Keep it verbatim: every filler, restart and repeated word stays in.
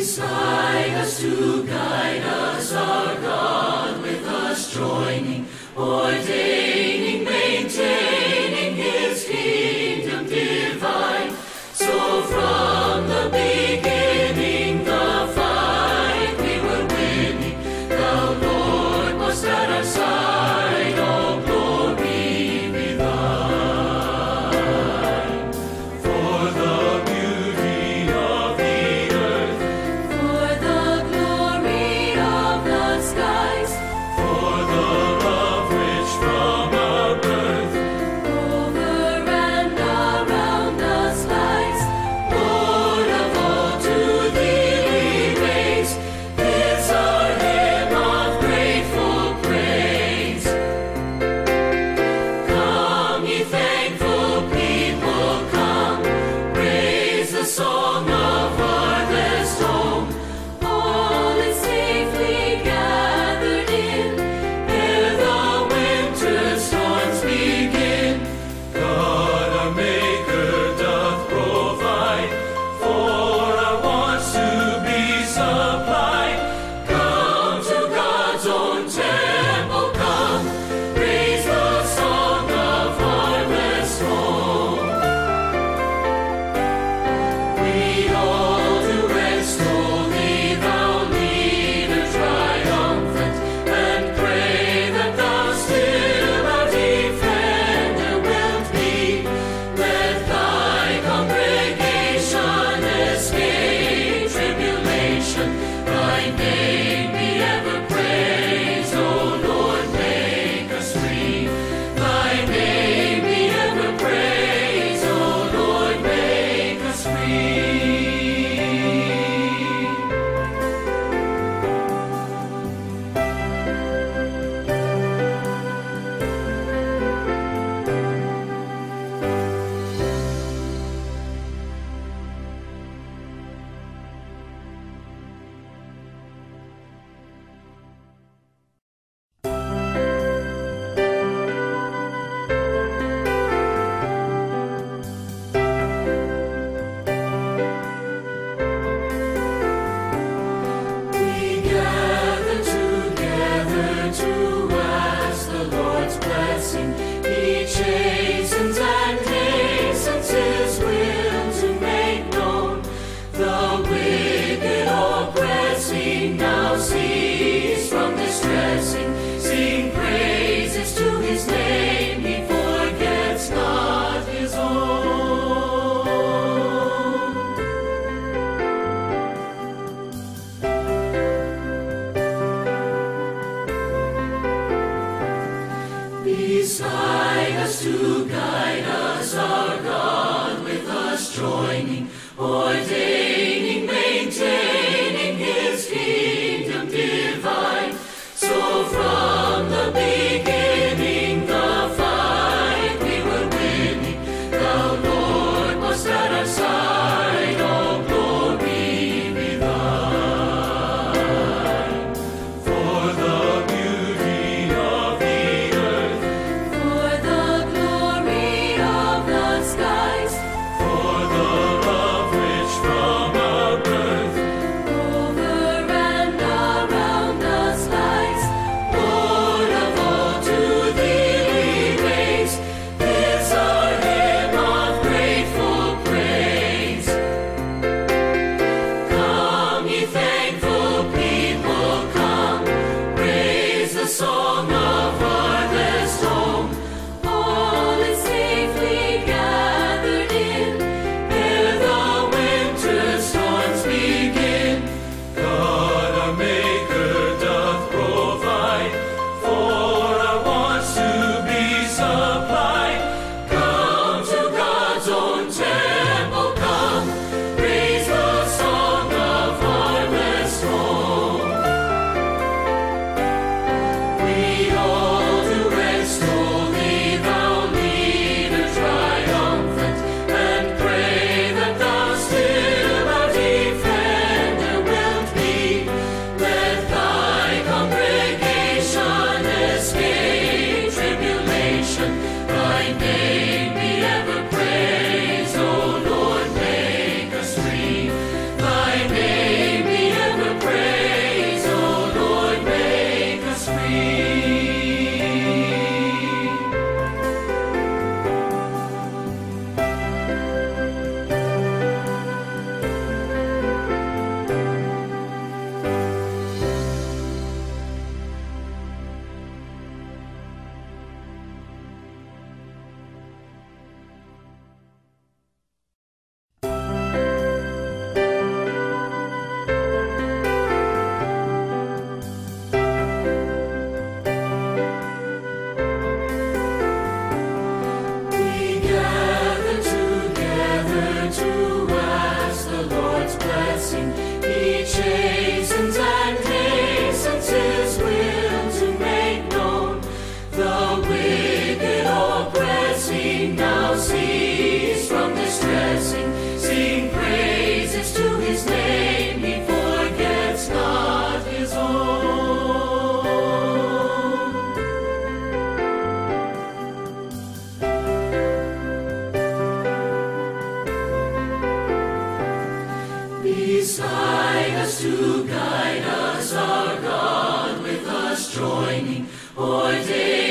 beside us to guide us, our God with us joining, ordaining, maintaining His kingdom divine. So from the beginning the fight we were winning, the Lord was at our side, all glory be thine. For the beauty of the earth, For the glory of the skies, for the love which from our birth over and around us lies, Lord of all, to Thee we raise this our hymn of grateful praise. Come, ye thankful people, come, raise the song of harvest home. all is safely gathered in. Ere the winter storms begin, God our Maker doth provide for our wants to be supplied. Come to God's own temple, come, raise the song of harvest home. We all do extol Thee, Thou leader triumphant, and pray that Thou still our defender wilt be. Let Thy congregation escape tribulation. Thy name be ever praised, O Lord, make us free. Thy name be ever praised, O Lord, make us free. We gather together to ask the Lord's blessing. He chastens and hastens His will to make known. The wicked oppressing now cease from distressing. Sing praises to His name, He forgets not His own. Beside us to guide us, our God with us joining, ordaining, maintaining His kingdom divine. So from the beginning the fight we were winning, the Lord was at our side, all glory be thine. For the beauty of the earth, for the glory of the skies, for the love which from our birth beside us to guide us, our God with us joining, ordained.